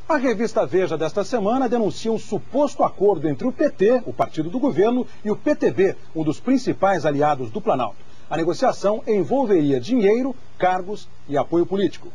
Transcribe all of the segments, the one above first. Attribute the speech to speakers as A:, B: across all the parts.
A: A revista Veja desta semana denuncia um suposto acordo entre o PT, o partido do governo, e o PTB, um dos principais aliados do Planalto. A negociação envolveria dinheiro, cargos e apoio político.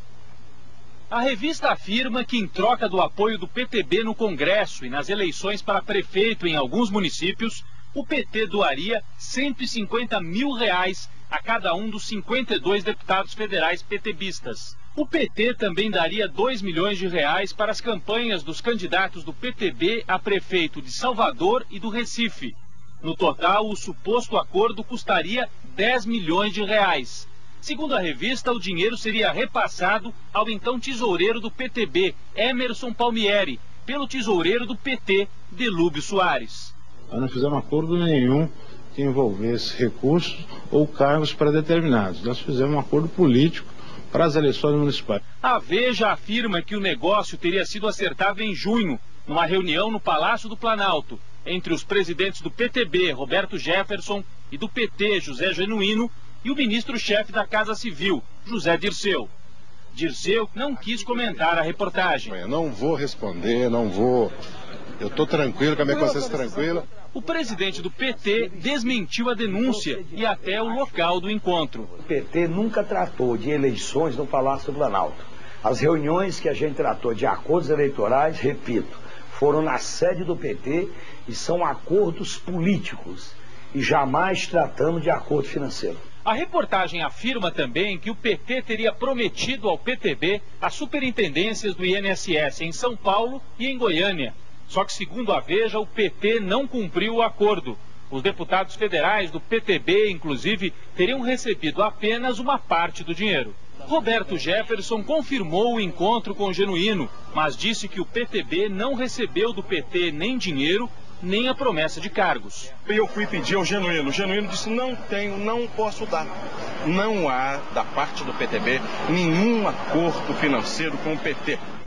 B: A revista afirma que, em troca do apoio do PTB no Congresso e nas eleições para prefeito em alguns municípios, o PT doaria R$150 mil a cada um dos 52 deputados federais PTBistas. O PT também daria R$2 milhões para as campanhas dos candidatos do PTB a prefeito de Salvador e do Recife. No total, o suposto acordo custaria R$10 milhões. Segundo a revista, o dinheiro seria repassado ao então tesoureiro do PTB, Emerson Palmieri, pelo tesoureiro do PT, Delúbio Soares.
C: Nós não fizemos acordo nenhum que envolvesse recursos ou cargos pré-determinados. Nós fizemos um acordo político para as eleições municipais.
B: A Veja afirma que o negócio teria sido acertado em junho, numa reunião no Palácio do Planalto, entre os presidentes do PTB, Roberto Jefferson, e do PT, José Genuíno, e o ministro-chefe da Casa Civil, José Dirceu. Dirceu não quis comentar a reportagem.
D: Eu não vou responder, eu estou tranquilo, com a minha consciência tranquila.
B: O presidente do PT desmentiu a denúncia e até o local do encontro.
E: O PT nunca tratou de eleições no Palácio do Planalto. As reuniões que a gente tratou de acordos eleitorais, repito, foram na sede do PT e são acordos políticos e jamais tratamos de acordo financeiro.
B: A reportagem afirma também que o PT teria prometido ao PTB as superintendências do INSS em São Paulo e em Goiânia. Só que, segundo a Veja, o PT não cumpriu o acordo. Os deputados federais do PTB, inclusive, teriam recebido apenas uma parte do dinheiro. Roberto Jefferson confirmou o encontro com o Genuíno, mas disse que o PTB não recebeu do PT nem dinheiro, nem a promessa de cargos.
F: Eu fui pedir ao Genuíno. O Genuíno disse: não posso dar. Não há, da parte do PTB, nenhum acordo financeiro com o PT.